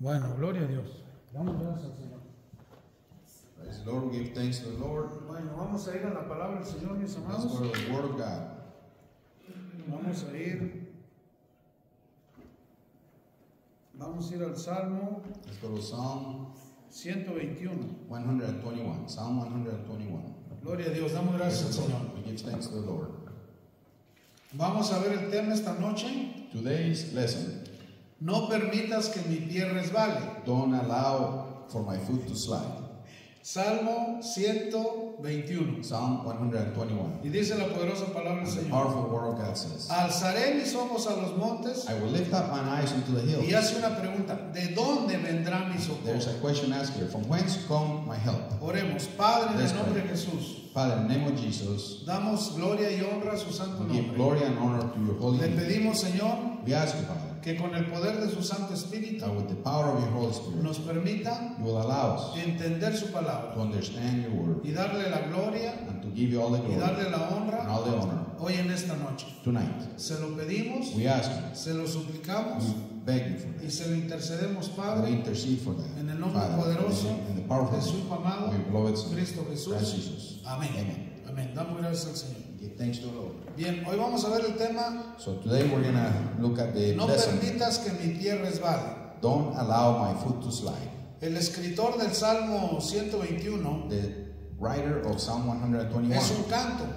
Bueno, gloria a Dios. Damos gracias al Señor. Praise the Lord, we give thanks to the Lord. Bueno, vamos a ir a la palabra del Señor, mis Let's amados. go to the Word of God. Vamos a ir al Salmo Let's go to Psalm 121. 121. Psalm 121. Gloria a Dios, damos gracias al Praise the Señor. Lord. We give thanks to the Lord. Vamos a ver el tema esta noche. Today's lesson: No permitas que mi pie resbale. don't allow for my foot to slide. Salmo 121. Psalm 121. Y dice la poderosa palabra del And the Señor: powerful word of God says, Alzaré mis ojos a los montes. I will lift up mine eyes into the hills. Y hace una pregunta: ¿de dónde vendrá mi There's socorro? a question asked here: from whence come my help? Oremos. Padre, en Let's el nombre pray. de Jesús, Father, in the name of Jesus, damos gloria y honra a su santo we give nombre. glory and honor to your holy Le name. pedimos, Señor, We ask you, Father, que con el poder de su Santo Espíritu that with the power of your Holy Spirit, nos permita you will allow us entender su to palabra understand your word y darle la gloria and to give you all the y glory darle la and honra all the honor hoy en esta noche. tonight. Se lo pedimos, We ask you, se lo suplicamos we beg you for y that. se lo intercedemos, We Padre, intercede for that. en el nombre Father, poderoso in the powerful de su name amado of your beloved Son, Cristo Christ Jesús. Jesus. Amén. Amen. Amén. Damos gracias al Señor. Give thanks to the Lord. Bien, hoy vamos a ver el tema: So today we're going to look at the no lesson. permitas que mi pie resbale. Don't allow my foot to slide. El escritor del Salmo 121 The writer of Psalm 121 es un canto.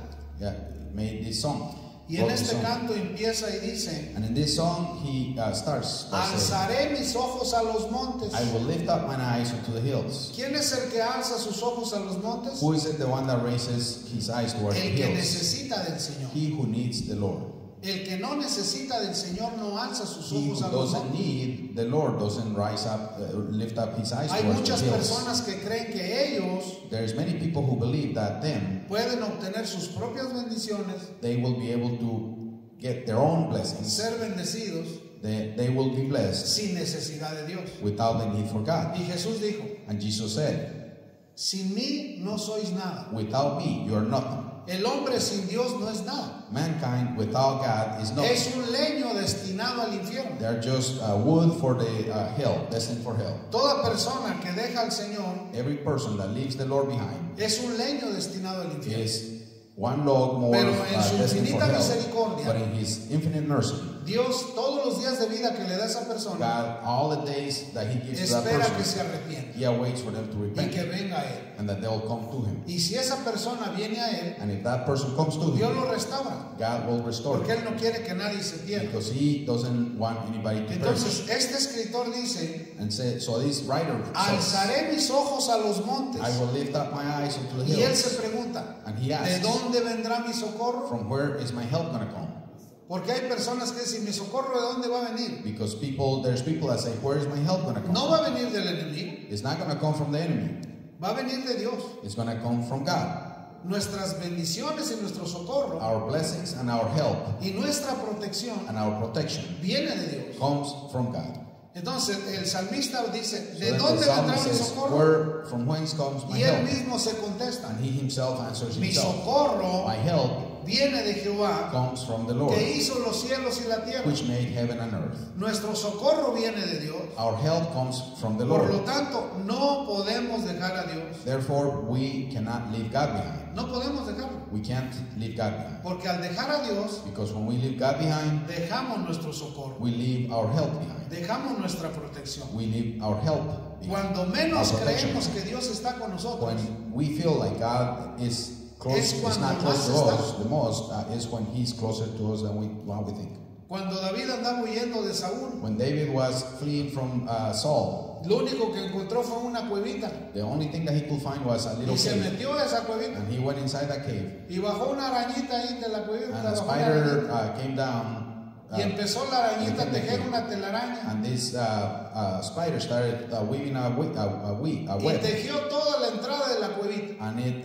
made this song. Y en wrote this este song. canto empieza y dice: And in this song he starts by saying, alzaré mis ojos a los montes. I will lift up mine eyes unto the hills. ¿Quién es el que alza sus ojos a los montes? Who is it, the one that raises his eyes towards the El que hills? necesita del Señor. He who needs the Lord. El que no necesita del Señor no alza sus He ojos who a los doesn't montes. need the Lord doesn't rise up, lift up his eyes Hay towards muchas the hills. personas que creen que ellos There's many people who believe that them, pueden obtener sus propias bendiciones, they will be able to get their own blessings. ser bendecidos They will be blessed sin necesidad de Dios. without the need for God. Y Jesús dijo: And Jesus said, sin mí no sois nada. without me, you are nothing. El hombre sin Dios no es nada. Mankind without God is nothing. Es un leño destinado al infierno. They are just wood for the hell, destined for hell. Toda persona que deja al Señor Every person that leaves the Lord behind es un leño destinado al infierno. is one log more Pero en su destined for infinita hell. misericordia, But in His infinite mercy, Dios, todos los días de vida que le da a esa persona, God, all the days that He gives to that espera que person, se arrepienta He awaits for them to y repent que venga a Él. and that they will come to Him. Y si esa persona viene a Él, And if that person comes to Dios Him, lo restaura, God will restore porque him Él no quiere que nadie se pierda. because He doesn't want anybody to perish. Entonces, este escritor dice: And so this writer says, alzaré mis ojos a los montes. I will lift up my eyes unto the Y él hills. se pregunta: And he ¿de asks, dónde vendrá mi socorro? from where is my help going to come? Porque hay personas que dicen: ¿mi socorro de dónde va a venir? Because there's people that say, where is my help going to come? No va a venir del enemigo, It's not going to come from the enemy. va a venir de Dios. It's going to come from God. Nuestras bendiciones y nuestro socorro Our blessings and our help y nuestra protección and our protection viene de Dios. comes from God. Entonces el salmista dice: So ¿de then dónde the vendrá psalmist mi says, socorro? from whence comes my Y él help? mismo se contesta: And he himself answers mi himself. socorro My help viene de Jehová, comes from the Lord, que hizo los cielos y la tierra. which made heaven and earth. Nuestro socorro viene de Dios. Our help comes from the Por lo Lord. tanto, no podemos dejar a Dios. Therefore, we cannot leave God behind. No podemos dejarlo. We can't leave God behind. Porque al dejar a Dios, Because when we leave God behind, dejamos nuestro socorro. we leave our help behind. Dejamos nuestra protección. We leave our help behind. Cuando menos Our protection. creemos que Dios está con nosotros, When we feel like God is close, Es is cuando not close to más us, está. the most is when He's closer to us than what we think. cuando David andaba huyendo de Saúl, When David was fleeing from Saul, lo único que encontró fue una cuevita. the only thing that he could find was a little Y se cave. metió a esa cuevita. And he went inside that cave. Y bajó una arañita ahí de la cuevita. And a bajó una spider arañita, came down. y empezó la arañita a within the tejer cave. una telaraña. And this spider started weaving a Y web. tejió toda la entrada de la cuevita. And it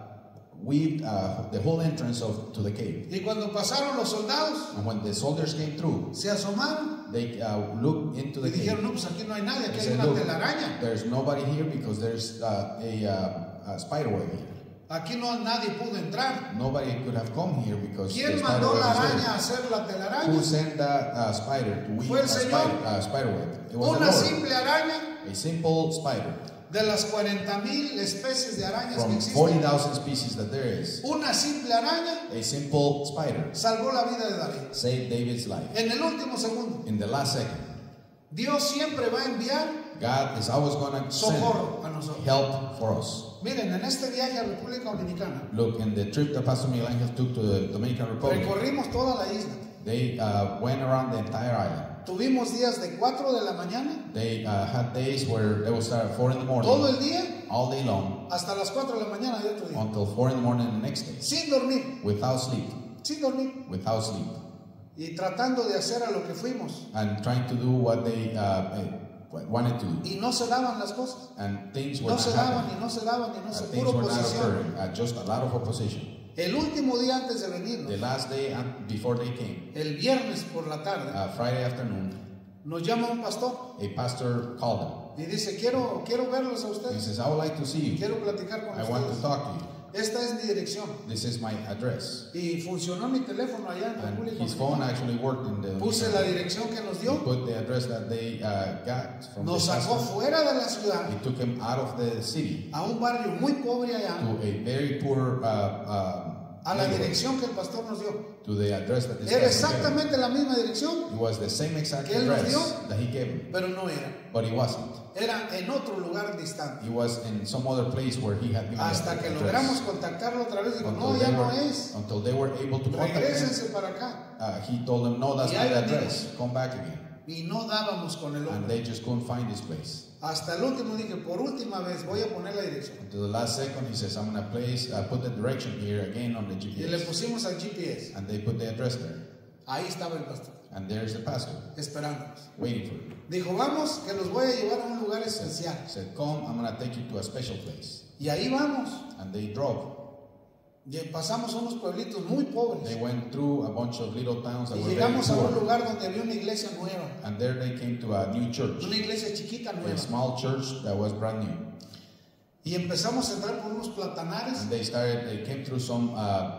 weaved the whole entrance to the cave. Y cuando pasaron los soldados, And when the soldiers came through, se asomaron they looked into y the dijeron: cave. no, pues aquí no hay nadie, They aquí hay said, una "Look, telaraña. there's nobody here because there's a spider web here." Aquí no nadie pudo entrar. Nobody could have come here because the ¿Quién spider mandó web la was there. araña a hacer la telaraña? Who sent that spider to weave Fue el a Señor. spider web? It was the Una Lord. simple araña A simple spider. de las 40,000 especies de arañas que From existen. 40,000 species that there is, Una simple araña a simple spider salvó la vida de David. saved David's life. En el último segundo, In the last second, Dios siempre va a enviar God is always going to send socorro a nosotros. help for us. Miren, en este viaje a República Dominicana, Look, in the trip that Pastor Miguel Angel took to the Dominican Republic, recorrimos toda la isla. they went around the entire island. Tuvimos días de 4 de la mañana, They had days where they would start at 4 in the todo el morning, día, all day long, hasta las 4 de la mañana de otro día. until 4 in the morning the next day, Sin dormir, without sleep, sin dormir. without sleep, Y tratando de hacer a lo que fuimos. and trying to do what they wanted to do. Y no se daban las cosas. And things were No not se daban happening. y no se daban y no se Things puro were not oposición. occurring. Just a lot of opposition. El último día antes de venir, The last day before they came, el viernes por la tarde, Friday afternoon, nos llama un pastor a pastor called y dice, quiero verlos a him. He ustedes, says, I would like to see you. quiero platicar con I want to ustedes. talk to you. Esta es mi dirección. This is my address. Y funcionó mi teléfono allá en And República his phone Dominicana. actually worked in the Puse la dirección que nos He dio, put the address that they got from the nos sacó pastor. fuera de la ciudad He took him out of the city a un barrio muy pobre allá, to a very poor a la neighborhood, dirección que el pastor nos dio. to the address that this Era pastor gave him. exactamente la misma dirección, It was the same exact que él nos address dio. that he gave him, pero no era. but he wasn't. Era en otro lugar distante. He was in some other place where he had given Hasta the que address. logramos contactarlo otra vez, digo, no, Until ya they no were- es. until they were able to contact him, Regrésense para acá. he told them, no, that's Y not ahí the venimos. address. Come back again. Y no dábamos con el And hombre. they just couldn't find this place. Hasta el último dije, por última vez voy a poner la dirección. Until the last second, he says, I'm going to put the direction here again on the Y le GPS. pusimos al GPS. And they put the address there. Ahí estaba el pastor, And there's the pastor esperándonos. waiting for him. Dijo, vamos, que los voy a llevar a un lugar especial. He said, come, I'm going to take you to a special place. Y ahí vamos. And they drove. Y pasamos unos pueblitos muy pobres. They went through a bunch of little towns that Y were very llegamos a un poor. lugar donde había una iglesia nueva. And there they came to a new church. Una iglesia chiquita A nueva. small church that was brand new. Y empezamos a entrar por unos platanares. And they came through some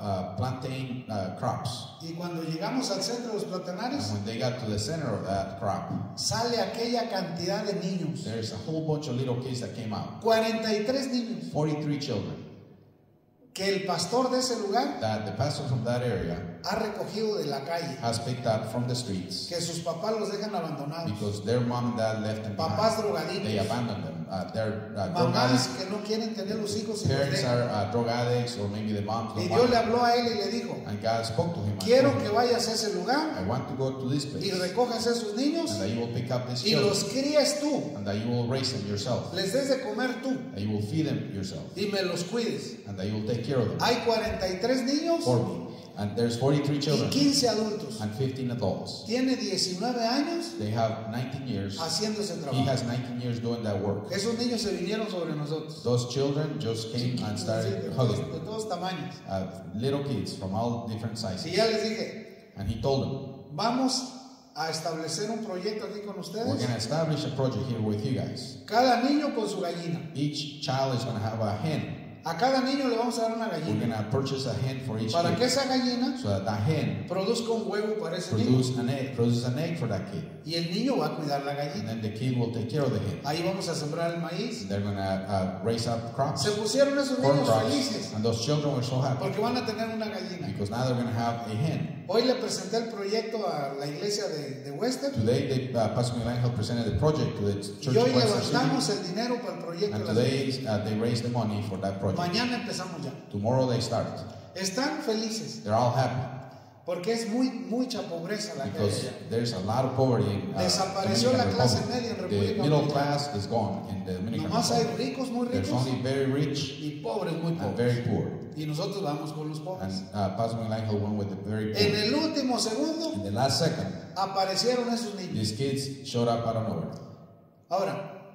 plantain crops. Y cuando llegamos al centro de los platanares, And when they got to the center of that crop, sale aquella cantidad de niños. there's a whole bunch of little kids that came out. 43 niños. 43 children Que el pastor de ese lugar that the pastor from that area ha recogido de la calle. has picked up from the streets Que sus papás los dejan abandonados. because their mom and dad left them Papás behind. They drogaditos. abandoned them. They're drug Mamás addicts. que no quieren tener los hijos y los Parents dejan. are drug addicts, or maybe the moms Y don't Dios le want. habló a él y le dijo, And God spoke to him. and quiero told que him, vayas a ese lugar I want to go to this place, y recojas a esos niños and that you will pick up these y children, los críes tú. and that you will raise them yourself, Les des de comer tú that you will feed them yourself, y me los cuides. and that you will take care of them Hay 43 niños for me. And there's 43 y children 15 adultos. and 15 adults. Tiene 19 años They have 19 years. haciendo ese He trabajo. has 19 years doing that work. Esos niños se vinieron sobre nosotros. Those children just came and Sí, started de hugging. todos tamaños. Little kids from all different Y sizes. ya les dije, And he told them, vamos a establecer un proyecto aquí con we're ustedes. going to establish a project here with you guys. Cada niño con su gallina. Each child is going to have a hen. A cada niño le vamos a dar una We're gallina. going to purchase a hen for each Para que kid, esa gallina so that that hen produzca un huevo para ese niño. produces an egg for that kid. Y el niño va a cuidar la And gallina. then the kid will take care of the hen. Ahí vamos a sembrar el maíz. They're going to raise up crops, Se pusieron esos corn niños crops. felices And those children were so happy porque van a tener una gallina. because now they're going to have a hen. Hoy le presenté el proyecto a la iglesia de Western Today, Pastor Miguel Angel presented the project to the church y hoy of Western City. levantamos el dinero para el proyecto And de las today niñas. they raised the money for that project. Mañana empezamos ya. Tomorrow they start. Están felices They're all happy porque es mucha pobreza la que hay because allá. there's a lot of poverty in Desapareció Dominican la clase Republic. media en The República middle Dominicana. class is gone in the Dominican Nomás hay Republic. ricos muy There's ricos only very rich y pobres muy and pobres. very poor. Y nosotros vamos con los pobres. And Pastor Miguel Angel went with the very En poor. el último segundo In the last second, aparecieron esos niños. these kids showed up out of nowhere. Ahora,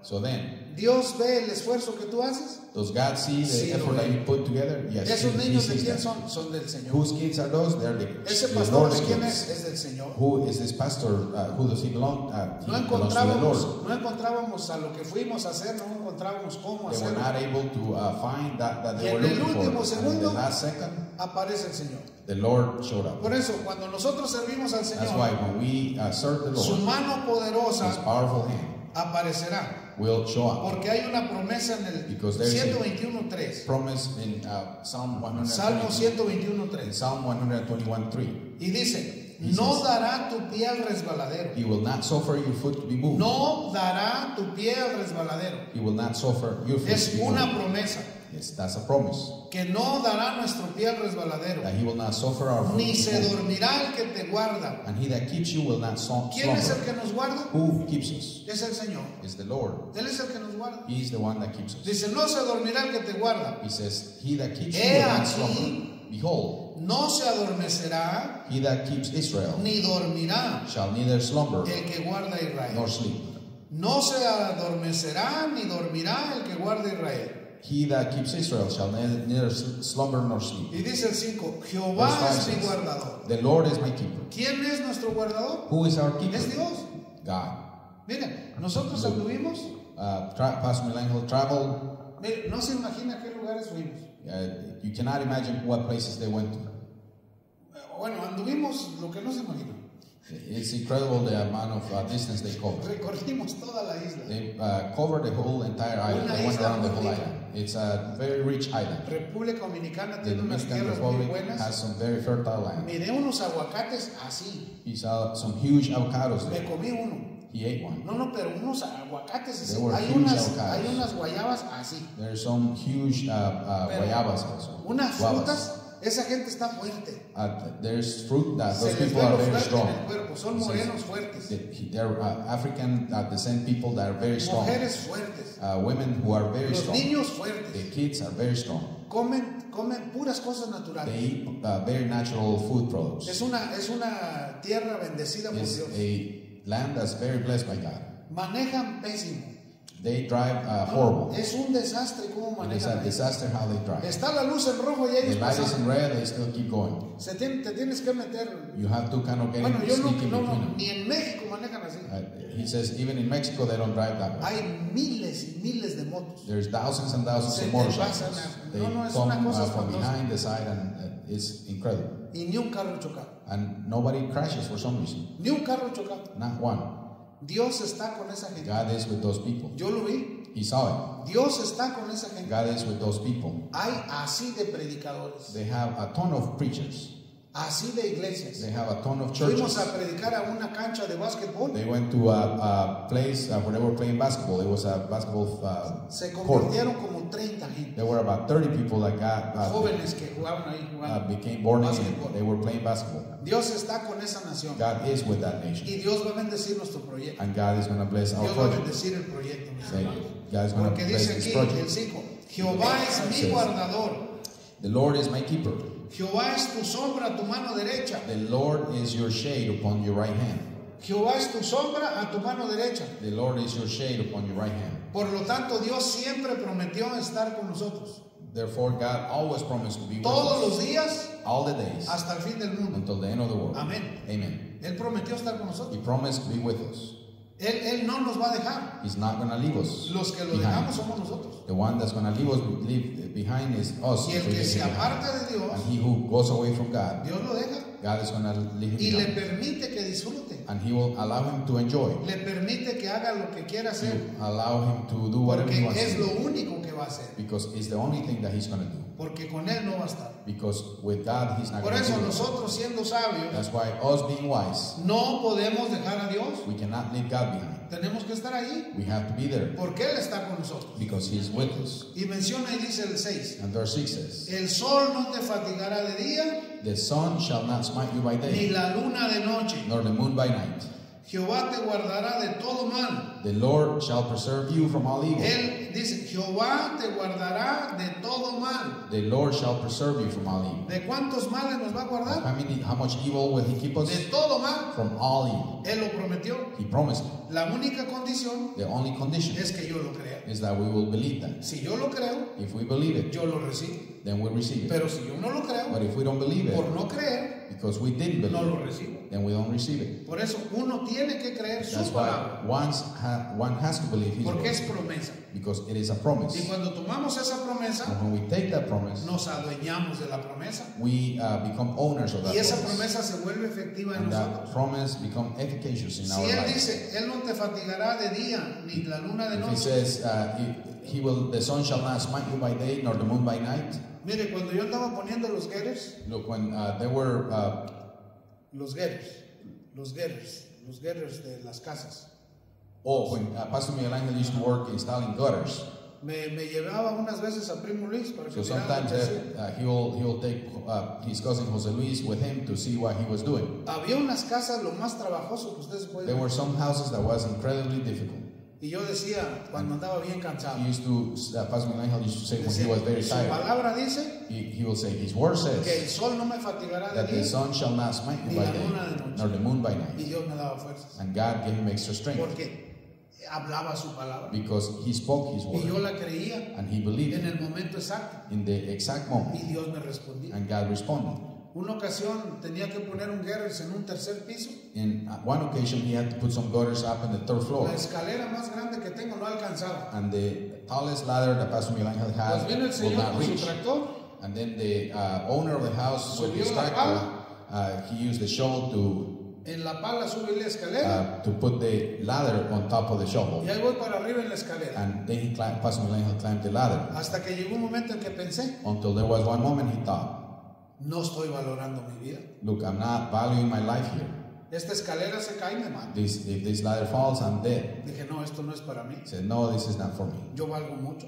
So then, ¿Dios ve el esfuerzo que tú haces? does God see the Sí, lo effort ve. that you put together? Yes. ¿Esos He niños de sees quién that. son? Son del Señor. Whose kids are those? They're Ese the pastor Lord's de quién kids. es del Señor. Who is this pastor? Who does he belong? He No belongs to the Lord. encontrábamos a lo que fuimos a hacer, no encontrábamos cómo They were hacerlo. not able to find that Y they were en el looking último for. And in the segundo, last second, aparece el Señor. the Lord showed up. Por eso, cuando nosotros servimos al That's why Señor, when we serve the su Lord, mano His poderosa powerful hand aparecerá. will show up. Porque hay una promesa en el Because there is a 121.3. promise in Psalm Salmo 121, 121.3. Psalm 121:3. Y dice, He no says, dará tu pie al resbaladero. He will not suffer your foot to be moved. No dará tu pie al resbaladero. He will not suffer your foot Es to be una moved. promesa. Yes, that's a promise. Que no dará nuestro pie al resbaladero. That He will not suffer our foot Ni to se be moved. dormirá el que te guarda. And He that keeps you will not ¿Quién es el slumber. que nos guarda? Who keeps us? Es el Señor. Is the Lord. Él es el que nos guarda. He is the one that keeps us. Dice, no se dormirá el que te guarda. He says, He that keeps you He will not aquí. slumber. Behold, No se adormecerá He that keeps Israel ni dormirá shall neither slumber el que guarda a nor Israel. sleep. No se adormecerá ni dormirá el que guarda a Israel. He that keeps Israel shall neither slumber nor sleep. Y dice el 5, Jehová Verse es 5 mi says, guardador. The Lord is my keeper. ¿Quién es nuestro guardador? Who is our keeper? Es Dios. God. Miren, nosotros anduvimos, Pastor Milangel traveled. miren, no se imagina qué lugares fuimos. You cannot imagine what places they went to. Bueno, anduvimos lo que no se imagina. It's incredible the amount of distance they covered. Recorrimos toda la isla. They covered the whole entire island. They went around the whole island. It's a very rich island. República Dominicana The tiene unas Dominican tierras muy Republic buenas. has some very fertile land. Miré unos aguacates así. He saw some huge avocados Me there. comí uno. He ate one. No, pero unos aguacates así. They were Hay huge unas, avocados. hay unas guayabas así. There's some huge guayabas also. Unas Guavas. frutas, esa gente está fuerte. There's fruit that Se those les people ve are lo very fuerte strong. en el cuerpo. Son It says morenos fuertes. They're African descent people that are very strong. Mujeres fuertes. Women who are very Los strong. niños The fuertes. kids are very strong. Comen puras cosas They naturales. eat very natural food products. Es una tierra bendecida por It's Dios. a land that's very blessed by God. Manejan pésimo. They drive horrible. Es un desastre cómo It is a manejan. disaster how they drive. Está la luz en rojo y The ellos light is in pasan. red, they still keep going. Te tienes que meter. You have to kind of get Bueno, in, yo sneak in no, between them. ni en México manejan así. He says even in Mexico they don't drive that way. Hay miles y miles de motos. There's thousands and thousands Se of te motorcycles. pasan They no, es come una cosa from espantosa. behind the side and it's incredible. Y ni un carro chocado. And nobody crashes for some reason. Ni un carro chocado. Not one. Dios está con esa gente. God is with those people. Yo lo vi. He saw Dios está con esa it. gente. God is with those people. Hay así de predicadores. They have a ton of preachers. Así de iglesias. They have a ton of Fuimos churches. a predicar a una cancha de básquetbol. They went to a place where they were playing basketball. It was a basketball Se court. convirtieron como 30 gente. There were about 30 people that got Jóvenes que jugaban ahí jugando. became born again. Basketball. They were playing basketball. Dios está con esa nación. God is with that nation. Y Dios va a bendecir nuestro proyecto. And God is going to bless our Dios va a project. bendecir el proyecto. mis Say, hermanos. God is going to Porque bless dice this aquí el project. 5, Jehová es mi Says, guardador. The Lord is my keeper. Jehová es tu sombra a tu mano derecha. The Lord is your shade upon your right hand. Jehová es tu sombra a tu mano derecha. The Lord is your shade upon your right hand. Por lo tanto, Dios siempre prometió estar con nosotros. Therefore, God always promised to be with Todos us los días all the days hasta el fin del mundo. until the end of the world. Amén. Amen. Él prometió estar con nosotros. He promised to be with us. Él no nos va a dejar. He's not going to leave us Los que lo behind. dejamos somos nosotros. The one that's going to leave behind is us. Y el if we que leave se him behind. aparta de Dios, And he who goes away from God, Dios lo deja God is going to leave him y le behind. permite que disfrute. And he will allow him to enjoy. Le permite que haga lo que quiera hacer. Allow him to do whatever he Porque wants es to lo do. único que va a hacer. Because it's the only thing that he's going to do. Porque con Él no va a estar. Because with God, he's not Por going to eso do it. nosotros siendo sabios, That's why us being wise, no podemos dejar a Dios. we cannot leave God behind. Tenemos que estar ahí. We have to be there Porque Él está con nosotros. because he's with us. Y menciona y dice el 6. And verse 6 says, El sol no te fatigará de día, the sun shall not smite you by ni day, la luna de noche. nor the moon by night. Jehová te guardará de todo mal. The Lord shall preserve you from all evil. Él dice, Jehová te guardará de todo mal. The Lord shall preserve you from all evil. ¿De cuántos males nos va a guardar? How much evil will He keep us? De todo mal. From all evil. Él lo prometió. He promised it. La única condición The only condition es que yo lo crea. is that we will believe that. Si yo lo creo, If we believe it, yo lo recibo. then we receive it. Pero si yo no lo creo, But if we don't believe por it, no creer, because we didn't no believe lo it, recibo. then we don't receive it. Por eso uno tiene que creer That's su why palabra, one has to believe His porque es word, promesa. because it is a promise. Y cuando tomamos esa promesa, And when we take that promise, nos adueñamos de la promesa. we become owners of that Y esa promise. promesa se vuelve efectiva en And that nosotros. promise become efficacious in Si our Él life. dice, Él no te fatigará de día, ni la luna de If He noche. says, he will, the sun shall not smite you by day, nor the moon by night. Mire, cuando yo andaba poniendo los getters, Look, when there were los getters de las casas, when Pastor Miguel Angel used to work installing gutters, me llevaba unas veces a Primo Luis para que so mirara lo sometimes que hacía. he will take his cousin Jose Luis with him to see what he was doing. Había unas casas lo más trabajoso que ustedes pueden There ver. were some houses that was incredibly difficult. Y yo decía, cuando andaba bien cansado, He used to, Pastor Miguel Angel used to say when he decía, was very su tired, palabra dice he will say, His word que el says sol no me fatigará de that the día, sun shall not smite you ni by la day, luna de noche. nor the moon by Y night. Dios me daba fuerzas. And God gave him extra strength Porque hablaba su palabra. because he spoke His Y yo word la creía and he believed en it el momento exacto. in the exact moment, Y Dios me respondía. and God responded. Una ocasión tenía que poner un getters en un tercer piso. In one occasion, he had to put some gutters up in the third floor, La escalera más grande que tengo no alcanzaba. and the tallest ladder that Pastor Miguel Angel Pues had vino el will Señor not con su reach. tractor, And then the owner of the house with his Subió la tractor, he used the shovel en la pala subí la escalera to put the ladder on top of the shovel. y ahí voy para arriba en la escalera. And then Pastor Miguel Angel climbed the ladder Hasta que llegó un momento en que pensé, until there was one moment he thought, no estoy valorando mi vida. look, I'm not valuing my life here. Esta escalera se cae y me mata. If this ladder falls, I'm dead. Dije, no, esto no es para mí. He said, no, this is not for me. Yo valgo mucho.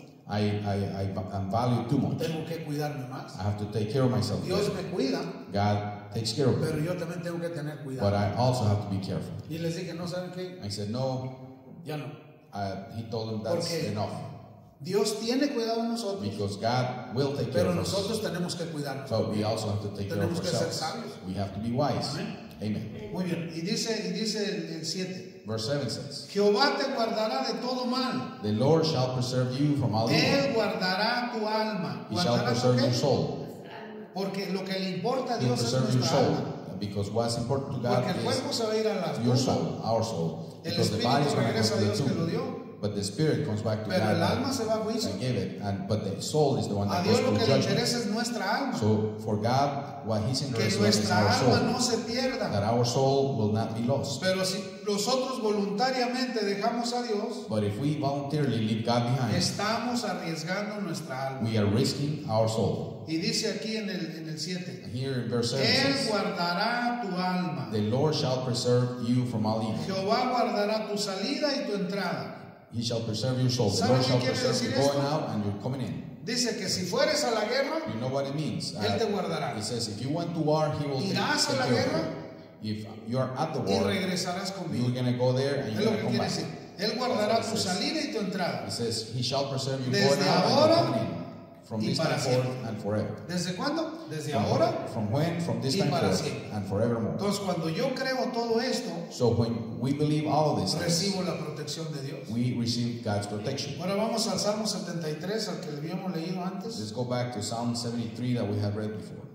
I'm valued too much. Tengo que cuidarme más. I have to take care of myself. Dios me cuida, God takes care of me. pero yo también tengo que tener But cuidado. I also have to be careful. Y les dije, no, ¿saben qué? I said, no. Ya no. He told him that's Porque enough. Dios tiene cuidado de nosotros, Because God will take care pero of us. nosotros tenemos que cuidarnos. So we also have to take care of Tenemos que ser ourselves. sabios. We have to be wise. Amén. Amen. Muy bien. Y dice el 7. Verse 7 says, Jehová te guardará de todo mal. the Lord shall preserve you from all evil. Él guardará tu alma. He shall ¿Guardará tu preserve qué? your soul. Porque lo que le importa a He will Dios es preserve your nuestra soul. alma. Because what's important to Porque God el cuerpo is se va a ir a la your tumba. soul, our soul. El Because the body is espíritu going to regresa a go to Dios the que lo tomb. dio. But the spirit comes back to Pero el God alma se va a juicio. and gave it. But the soul is the one A that Dios goes lo to que le judgment. interesa es nuestra alma. So for God, what He's Que interested in is nuestra our alma soul. no se pierda. That our soul will not be lost. Pero si nosotros voluntariamente dejamos a Dios, But if we voluntarily leave God behind, estamos arriesgando nuestra alma. we are risking our soul. Y dice aquí en el 7, Here in verse 7 Él says, guardará tu alma. the Lord shall preserve you from all evil. Jehová guardará tu salida y tu entrada. He shall preserve your soul. The ¿Sabe Lord qué shall quiere preserve decir you going esto? out and you're coming in. Dice que si fueres a la guerra, You know what it means. Él te guardará. It says, if you went to war, He will take Irás a la care of guerra you. If you're at the y war, regresarás you're conmigo. going to go there and Es you're lo going que to come quiere back. decir. Él guardará tu salida y tu entrada. It says, He shall preserve you Desde going out ahora and coming in. From y this para time forth siempre. and forever. ¿Desde cuándo? Desde ahora. From when? From this Y time para forth siempre. and forevermore. Entonces, cuando yo creo todo esto, So when we believe all of this, recibo la protección de Dios. we receive God's protection. Ahora vamos al Salmo 73, al que habíamos leído antes. Let's go back to Psalm 73 that we have read before.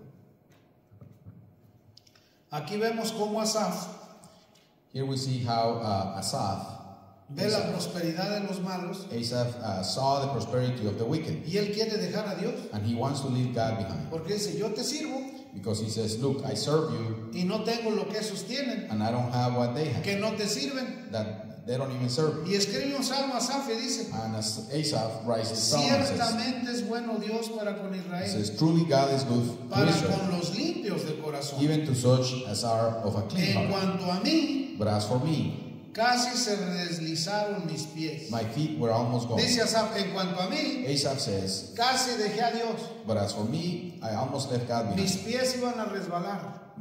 Aquí vemos cómo Asaf Here we see how Asaph ve la prosperidad de los malos saw the prosperity of the wicked, y él quiere dejar a Dios. and he wants to leave God behind. Porque dice, yo te sirvo Because he says, look, I serve you, y no tengo lo que esos tienen, and I don't have what they have, que no te sirven. that they don't even serve. Y escribe un salmo Asaf y dice, And as Asaph writes the psalm, it says, ciertamente es bueno Dios para con it Israel, says, truly God is good to para Israel, con los limpios de corazón. even to such as are of a clean En heart. cuanto a mí, But as for me, casi se deslizaron mis pies. my feet were almost gone. Dice Asaf, en cuanto a mí, Asaph says, casi dejé a Dios. but as for me, I almost left God Mis behind. pies iban a resbalar.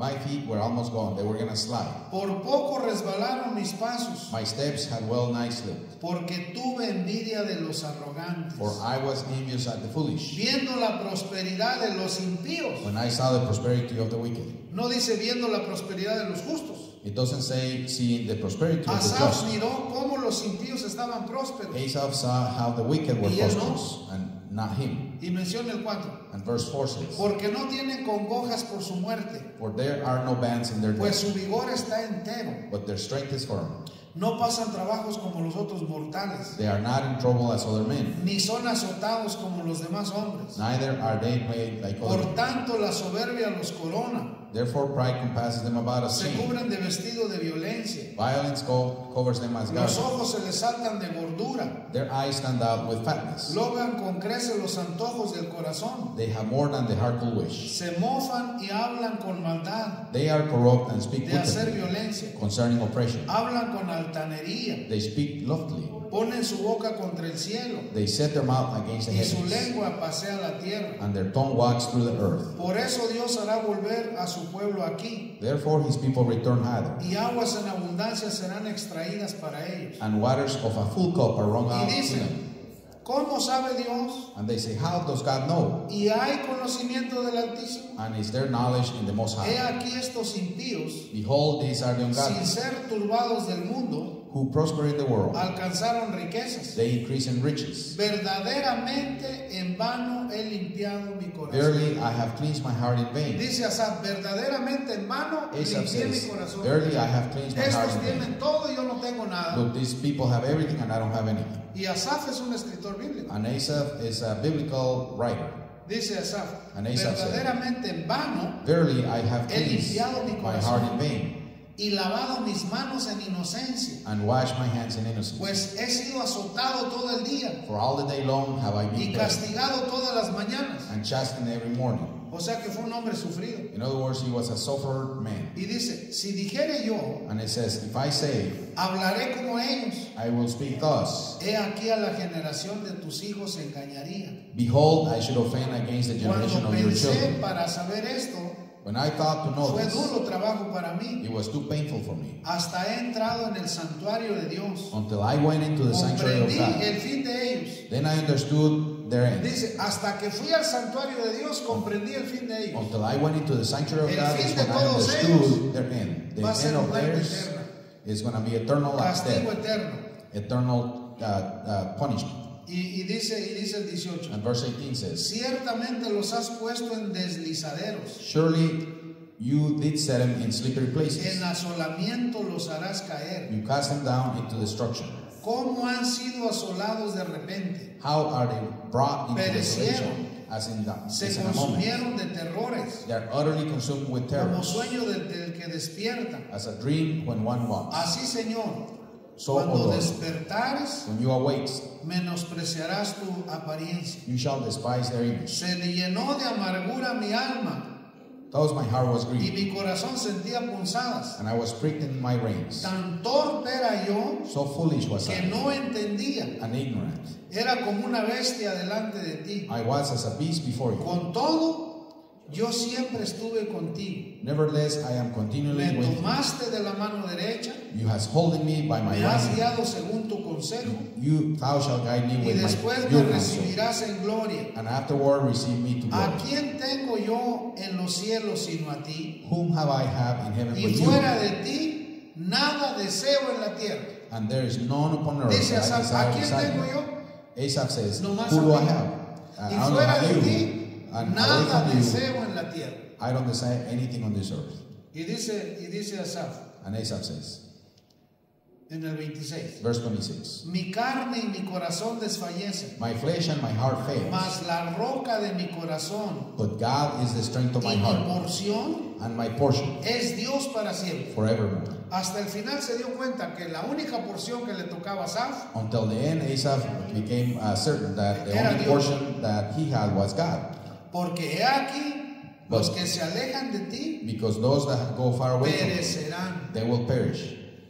My feet were almost gone. They were going to slide. Por poco resbalaron mis pasos, My steps had well nigh slipped. porque tuve envidia de los arrogantes. For I was envious at the foolish, Viendo la prosperidad de los impíos. when I saw the prosperity of the wicked. No dice viendo la prosperidad de los justos. It doesn't say seeing the prosperity of the Asaf just. miró cómo los impíos estaban prósperos. Asaph saw how the wicked were Y él no. prosperous, and not him. Y menciona el 4. And verse 4 says, Porque no tienen congojas por su muerte, For there are no bands in their pues death, su vigor está entero. but their strength is firm. No pasan trabajos como los otros mortales, They are not in trouble as other men, ni son azotados como los demás hombres. neither are they made like other Por men. tanto, la soberbia los corona. Therefore pride compasses them about as Se shame. cubren de vestido de violencia. Violence covers them as Los garment. ojos se les saltan de gordura. Their eyes stand out with fatness. Logran con creces los antojos del corazón. They have more than the heart will wish. Se mofan y hablan con maldad They are corrupt and speak de hacer wickedly violencia. concerning oppression. Hablan con altanería. They speak loftily. Ponen su boca contra el cielo. They set their mouth against the Y su heavens, lengua pasea la tierra. and their tongue walks through the earth. Por eso Dios hará volver a su pueblo aquí. Therefore his people return hither, Y aguas en abundancia serán extraídas para ellos. and waters of a full cup are wrung Y out to dicen, them. ¿cómo sabe Dios? And they say, How does God know? ¿Y hay conocimiento del Altísimo? And is there knowledge in the Most He High? aquí estos impíos, Behold, these are the sin ungodly, ser turbados del mundo, who prosper in the world. alcanzaron riquezas. They increase in riches. Verdaderamente en vano he limpiado mi corazón. Verily, I have cleansed my heart in vain. Dice Asaf, verdaderamente en vano Asaph limpié mi says, corazón. Verily, I have cleansed my heart Estos in vain. tienen todo y yo no tengo nada. Look, these people have everything and I don't have anything. Y Asaf es un escritor bíblico. And Asaph is a biblical writer. Dice Asaf, And Asaph said, verdaderamente en vano Verily, I have he cleansed limpiado mi my heart in corazón vain, y lavado mis manos en inocencia, and washed my hands in innocence. pues he sido azotado todo el día For all the day long have I y been beaten, castigado todas las mañanas. and chastened every morning. O sea que fue un hombre sufrido. In other words, he was a sufferer man. Y dice, si dijere yo, And it says, If I say, hablaré como ellos, I will speak thus, he aquí a la generación de tus hijos engañaría. behold, I should offend against the generation Cuando of your pensé children. para saber esto, When I thought to know fue this, duro trabajo para mí. it was too painful for me, Hasta he entrado en el santuario de Dios. until I went into the sanctuary of Comprendí God. el fin de ellos. Then I understood their end. Dice, hasta que fui al santuario de Dios, comprendí el fin de ellos. Until I went into the sanctuary of El God fin is de when I todos understood their end. The va a ser end of muerte theirs eterna, is going to be eternal castigo death, eterno. eternal punishment. Y dice el 18, And verse 18 says, ciertamente los has puesto en deslizaderos, Surely you did set them in slippery en places. asolamiento los harás caer. You cast them down into destruction. ¿Cómo han sido asolados de repente? How are they brought into Perecieron. desolation? As in, Se as in a moment. consumieron de terrores, They are utterly consumed with terror, como sueño del que despierta. as a dream when one walks. Así, Señor, So, O cuando Lord, despertares, when you awake, menospreciarás tu apariencia. you shall despise their image. Se le llenó de amargura mi alma Thus my heart was y grieved, mi corazón sentía punzadas. and I was pricked in my reins. Tan torpe era yo So foolish was que I, no entendía. and ignorant. Era como una bestia delante de ti. I was as a beast before you. Con todo, yo siempre estuve contigo. Nevertheless, I am continually Me with you. tomaste de la mano derecha, You hast holding me by my me has right hand. guiado según tu consejo, Thou shalt guide me y with después your me counsel, recibirás en gloria. and afterward receive me to ¿A glory. quién tengo yo en los cielos sino a ti? Whom have I have in heaven Y but you? fuera de ti, nada deseo en la tierra. And there is none upon earth Dice that I Asaf, ¿a desire quién beside tengo you. yo? Asaph says, No más who a do I ti. have? Y I don't fuera have de you. ti, And away nada from you, deseo en la tierra. I don't desire anything on this earth. Y dice Asaf And Asaph says, en el 26, verse 26, mi carne y mi corazón desfallecen, my flesh and my heart fails, mas la roca de mi corazón but God is the strength of my y mi heart, porción and my portion es Dios para siempre. forevermore. Hasta el final se dio cuenta que la única porción que le tocaba a Asaf Until the end, Asaph became certain that the Era only Dios. portion that he had was God. porque he aquí, los que se alejan de ti Because those that go far away from you, perecerán. they will perish.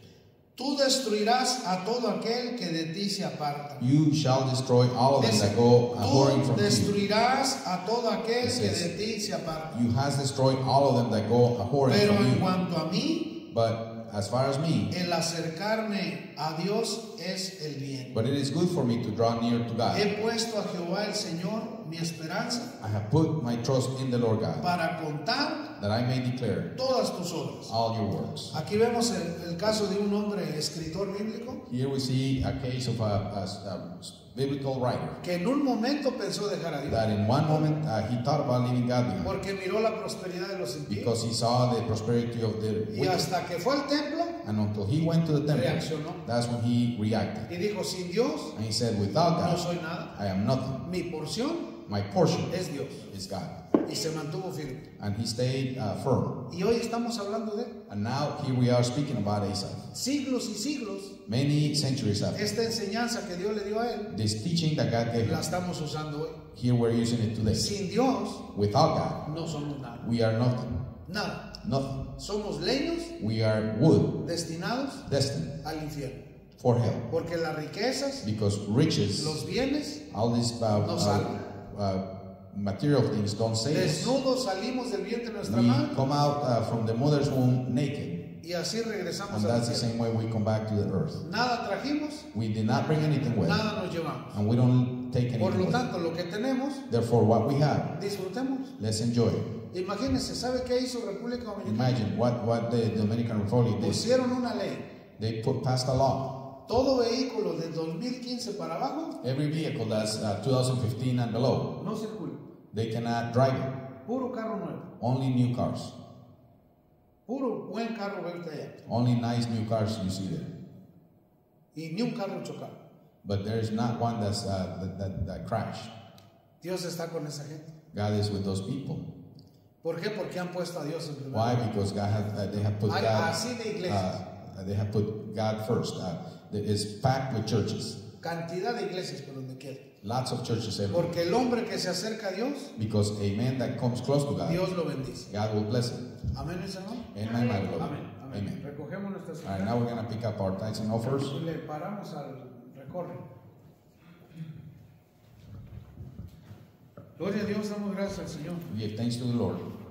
Tú destruirás a todo aquel que de ti se aparta. You shall destroy all of them that go whoring Tú from you. destruirás a todo aquel It que says, de ti se aparta. You has destroyed all of them that go whoring Pero from en you. cuanto a mí, But as far as me, el acercarme a Dios es el bien. but it is good for me to draw near to God. He puesto a Jehová el Señor mi esperanza I have put my trust in the Lord God, para contar that I may declare todas tus obras. all your works. Aquí vemos el caso de un hombre escritor bíblico Here we see a case of a biblical writer que en un momento pensó dejar a Dios that in one moment he thought about leaving God behind porque miró la prosperidad de los impíos because he saw the prosperity of the y wicked. hasta que fue al templo And until he went to the temple, reaccionó that's when he reacted. y dijo: sin Dios And he said, without no God, soy nada, I am nothing. mi porción My portion es Dios, is God. y se mantuvo firme. And he stayed firm. Y hoy estamos hablando de And now here we are speaking about Asaph. siglos y siglos. Many centuries after. Esta enseñanza que Dios le dio a él This teaching that God gave la him, estamos usando hoy. here we're using it today. Sin Dios Without God, no somos nada, we are nothing. nada. Nothing. Somos leños We are wood destinados destined al infierno, for hell. porque las riquezas, Because riches, los bienes, all these nos salvan. material things don't save us. Desnudos salimos del vientre de nuestra We madre come out from the mother's womb naked. y así regresamos And al that's the cielo. same way we come back to the earth. Nada trajimos, We did not bring anything with, nada nos llevamos. and we don't take Por anything lo with. tanto, lo que tenemos, Therefore, what we have, disfrutemos. let's enjoy it. Imagínense, ¿sabe qué hizo República Dominicana? Imagine what the Dominican Republic did. Pusieron una ley. They passed a law. Todo vehículo de 2015 para abajo Every vehicle that's 2015 and below, no circula. they cannot drive it. Puro carro nuevo. Only new cars. Puro buen carro verte allá. Only nice new cars you see there. Y ni un carro chocado. But there is not one that's that crashed. Dios está con esa gente. God is with those people. ¿Por qué? Porque han puesto a Dios en primer Why? lugar. Because God they have put Hay God. así de iglesias. They have put God first. It's packed with churches. Cantidad de iglesias por donde quiera. Lots of churches everywhere. Porque el hombre que se acerca a Dios, Because a man that comes close to God, Dios lo bendice. God will bless him. Amén, mis hermanos. Amen, my beloved. Amén. Amén. Amen. Recogemos nuestras All right, now we're going to pick up our tithes and offers. y le paramos al recorre. Gloria a Dios, damos gracias al Señor. We give thanks to the Lord.